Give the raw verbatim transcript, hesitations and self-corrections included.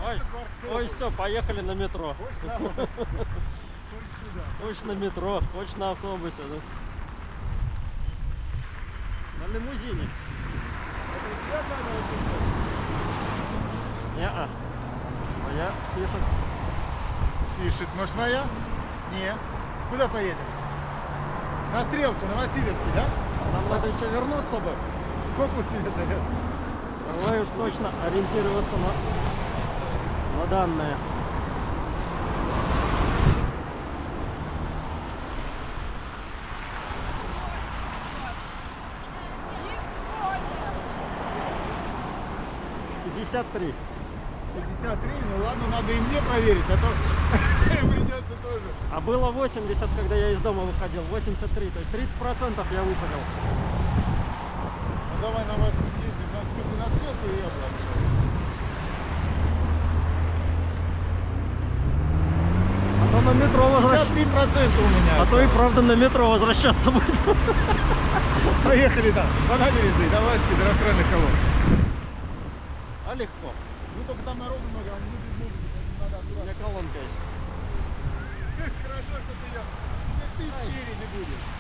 Ой, ой, все, поехали на метро. Хочешь на мотоцикле? Хочешь куда? Хочешь на метро, хочешь на автобусе, да? На лимузине. Это у тебя камера пишет? Не-а. Моя пишет. Пишет. Может, моя? Не. Куда поедем? На Стрелку, на Васильевский, да? Нам надо еще вернуться бы. Сколько у тебя зовет? Давай уж точно ориентироваться на, на данные. пятьдесят три. пятьдесят три, ну ладно, надо и мне проверить, а то придется тоже. А было восемьдесят, когда я из дома выходил. восемьдесят три, то есть тридцать процентов я выходил. Ну давай на Ваську съездим, на, в смысле на Стрелку и я буду. А то на метро пятьдесят возвращаться. три процента у меня А то и осталось. правда на метро возвращаться будем. Поехали там, по набережной, до Васьки, до иностранных колонн. А легко. Ну только там народу много, а мы без музыки, поэтому надо У меня аккуратно. колонка есть. Хорошо, что ты я. Теперь ты Ай. спереди будешь.